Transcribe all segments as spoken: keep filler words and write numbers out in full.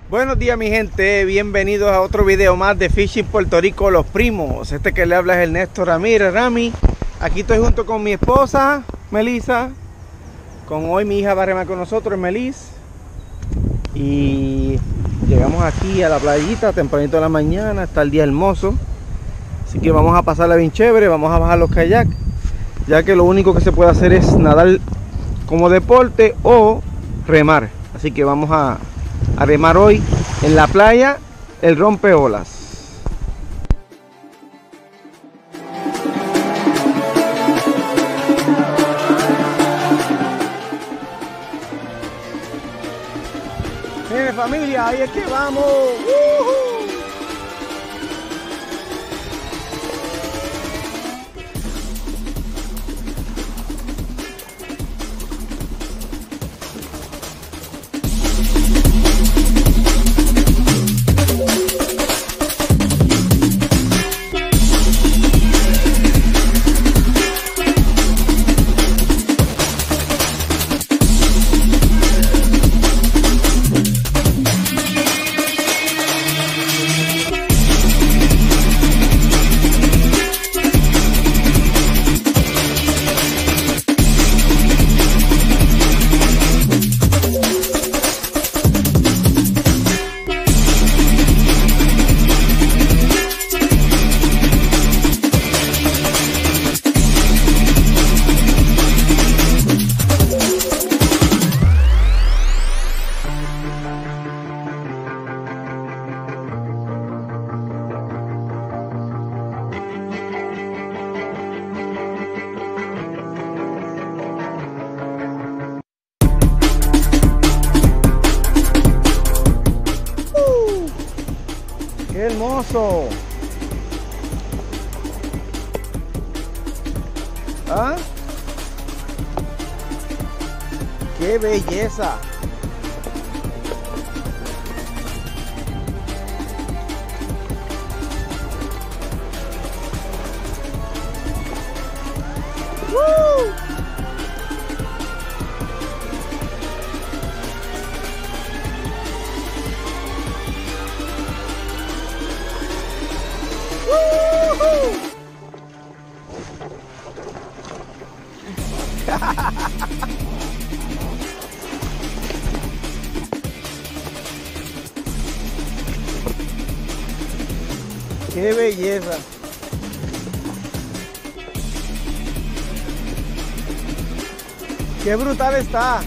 Buenos días mi gente, bienvenidos a otro video más de Fishing Puerto Rico Los Primos. Este que le habla es Ernesto Ramírez, Rami. Aquí estoy junto con mi esposa, Melissa. Con hoy mi hija va a remar con nosotros, Melis. Y llegamos aquí a la playita tempranito de la mañana, está el día hermoso. Así que vamos a pasarla bien chévere, vamos a bajar los kayaks, ya que lo único que se puede hacer es nadar como deporte o remar. Así que vamos a a remar hoy en la playa El Rompeolas. Miren familia, ahí es que vamos. ¡Uh-huh! ¡Qué hermoso! ¿Ah? ¡Qué belleza! ¡Woo! ¡Qué belleza! ¡Qué brutal está!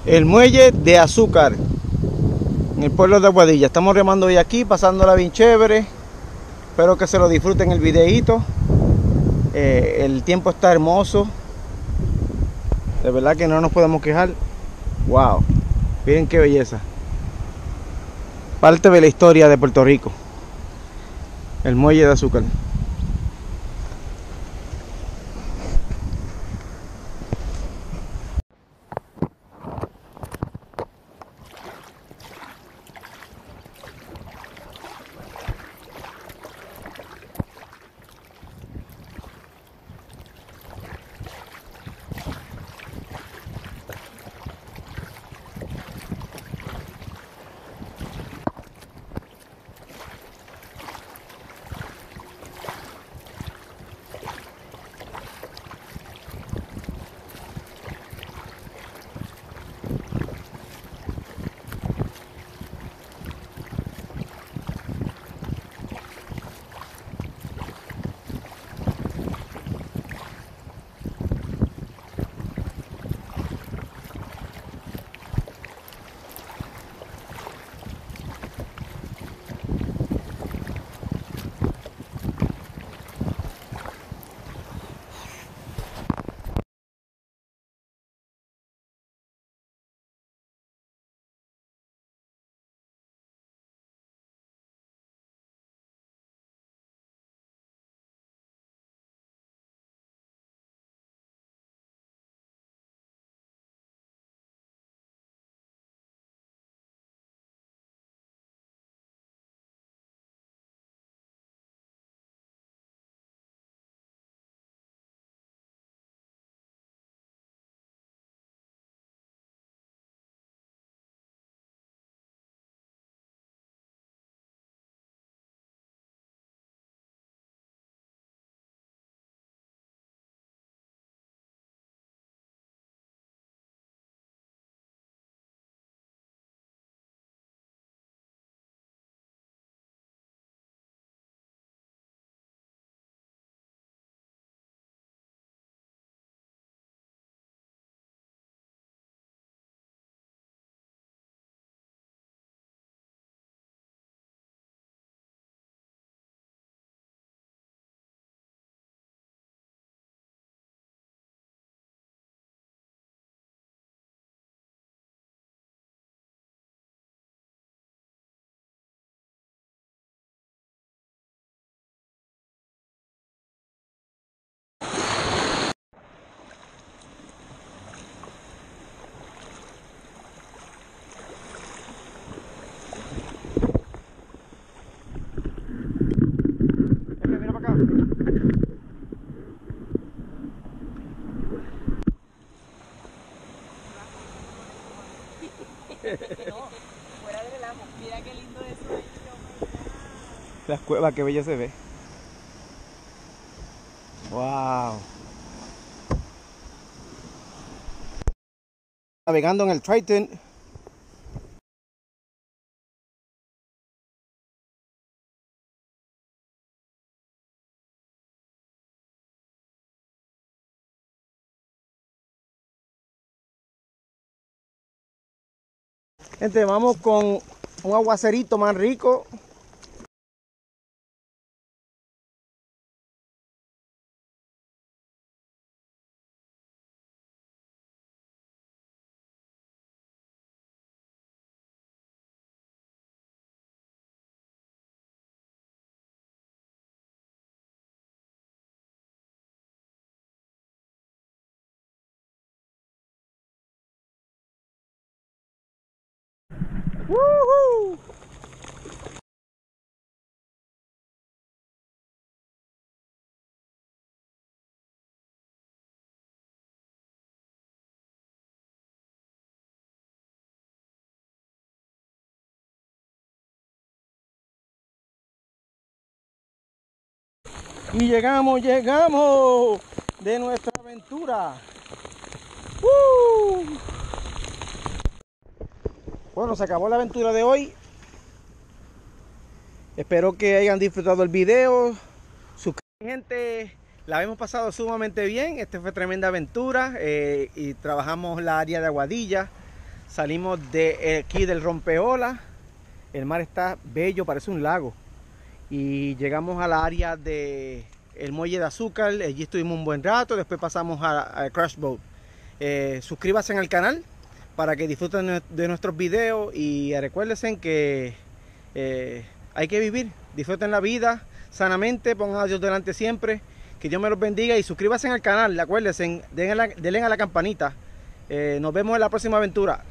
El muelle de Azúcar, en el pueblo de Aguadilla. Estamos remando hoy aquí, pasándola bien chévere. Espero que se lo disfruten el videíto. Eh, el tiempo está hermoso. De verdad que no nos podemos quejar. Wow, miren qué belleza. Parte de la historia de Puerto Rico. El muelle de Azúcar. Mira para acá. No, fuera de relajo. Mira qué lindo eso ahí. Las cuevas, qué bella se ve. Wow. Navegando en el Triton. Gente, vamos con un aguacerito más rico. ¡Woohoo! Y llegamos, llegamos de nuestra aventura. ¡Uh! Bueno, se acabó la aventura de hoy. Espero que hayan disfrutado el video. Suscríbanse, gente. La hemos pasado sumamente bien. Esta fue tremenda aventura eh, y trabajamos la área de Aguadilla. Salimos de aquí del rompeolas. El mar está bello, parece un lago. Y llegamos al área de el muelle de Azúcar. Allí estuvimos un buen rato. Después pasamos a, a Crash Boat. Eh, suscríbanse al canal para que disfruten de nuestros videos. Y recuérdense que eh, hay que vivir. Disfruten la vida sanamente. Pongan a Dios delante siempre. Que Dios me los bendiga. Y suscríbanse al canal. Acuérdense, denle a la, denle a la campanita. Eh, nos vemos en la próxima aventura.